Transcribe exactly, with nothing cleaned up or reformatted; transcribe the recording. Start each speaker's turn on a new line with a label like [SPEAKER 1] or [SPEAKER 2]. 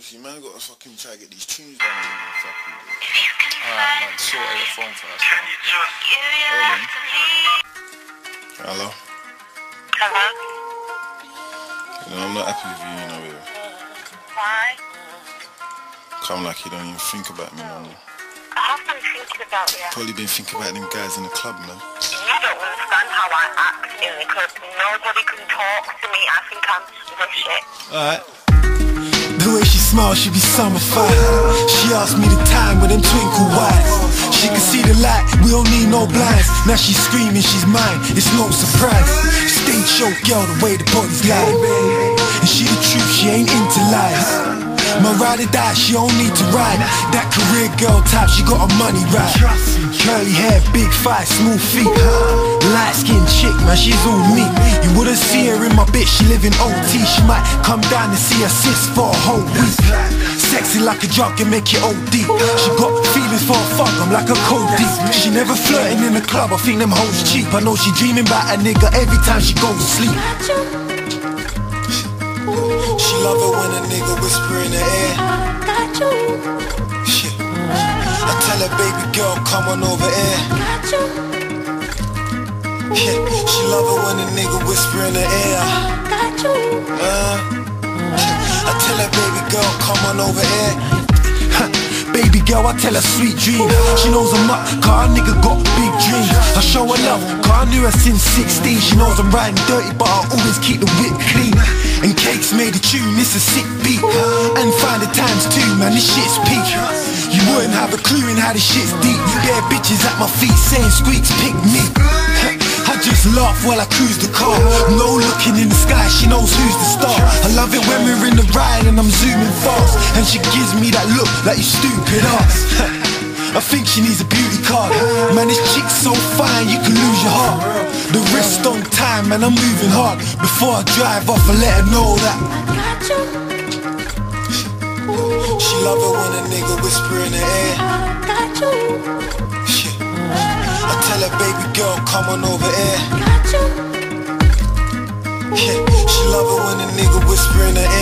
[SPEAKER 1] obviously, man, gotta fucking try to get these tunes done. Fucking
[SPEAKER 2] alright, man, sort out your phone for us. Man.
[SPEAKER 1] Hello?
[SPEAKER 3] Hello?
[SPEAKER 1] You know, I'm not happy with you, you know, baby.
[SPEAKER 3] Why?
[SPEAKER 1] Come like you don't even think about me no more.
[SPEAKER 3] I have been thinking about you.
[SPEAKER 1] Probably been thinking about them guys in the club, man.
[SPEAKER 3] You don't understand how I act in the club. Nobody can talk to me. I think I'm the shit.
[SPEAKER 1] Alright.
[SPEAKER 4] The way she smiles, she be summer fire. She asked me the time with them twinkle eyes. She can see the light, we don't need no blinds. Now she's screaming, she's mine, it's no surprise. Stage show girl, the way the body's lying. And she the truth, she ain't into lies. My ride or die, she don't need to ride. That career girl type, she got her money right. Curly hair, big thighs, smooth feet. Light skinned chick, man, she's all me. You wouldn't see her in my bitch, she live in O T. She might come down and see her sis for a whole week. Sexy like a drug and make it O D. She got feelings for a fuck, I'm like a cold deep. She never flirting in the club, I think them hoes cheap. I know she dreaming about a nigga every time she goes to sleep. She love it when a nigga whisper in her ear. Shit. I tell her, baby girl, come on over here. Yeah. She love it when a nigga whisper in her ear. Uh, I tell her, baby girl, come on over here. Baby girl, I tell her sweet dream. She knows I'm up, cause a nigga got big dreams. I show her love, cause I knew her since sixteen. She knows I'm riding dirty, but I always keep the whip clean. And Cakes made a tune, it's a sick beat. And find the times too, man, this shit's peak. You wouldn't have a clue in how this shit's deep. Bare bitches at my feet saying squeaks, pick me. I just laugh while I cruise the car. No looking in the sky, she knows who's the star. I love it when we're in the ride and I'm zooming fast. And she gives me that look like you stupid ass. I think she needs a beauty card. Man, this chick's so fine, you can lose your heart. The wrist on time and I'm moving hard. Before I drive off, I let her know that she love it when a nigga whisper in her ear. Shit. I tell her, baby girl, come on over here. Yeah. She love it when a nigga whisper in her